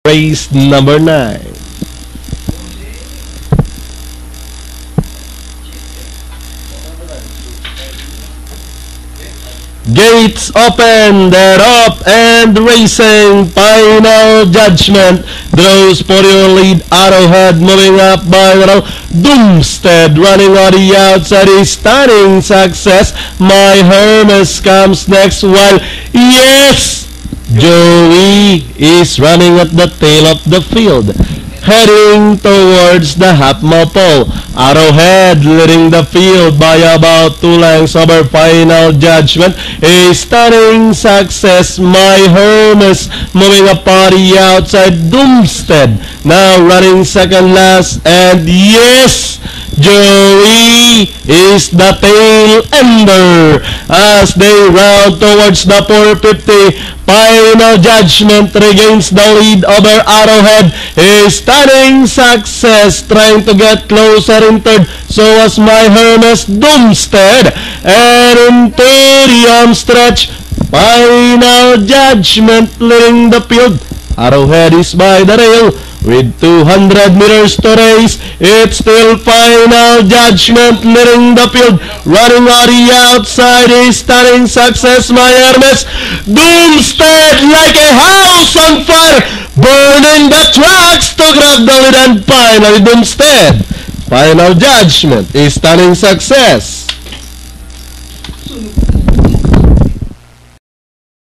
Race number 9. Gates open, they're up and racing. Final judgment. Those for your lead. Arrowhead moving up by the Doomstead running on the outside is stunning success. My Hermes comes next while yes, Joey is running at the tail of the field, heading towards the half mile pole. Arrowhead leading the field by about 2 lengths over final judgment. A stunning success. My Hermes moving up on the outside. Doomstead now running second last. And yes, Joey is the tail ender as they round towards the 450. Final judgment regains the lead over Arrowhead. A stunning success trying to get closer in third. So was My Hermes. Doomstead. And into the home stretch. Final judgment leading the field. Arrowhead is by the rail with 200 meters to race. It's still final judgment leading the field. Running on the outside is stunning success. My Hermes. Doomstead like a house on fire, burning the tracks to grab the lead, and finally Doomstead. Final judgment is stunning success.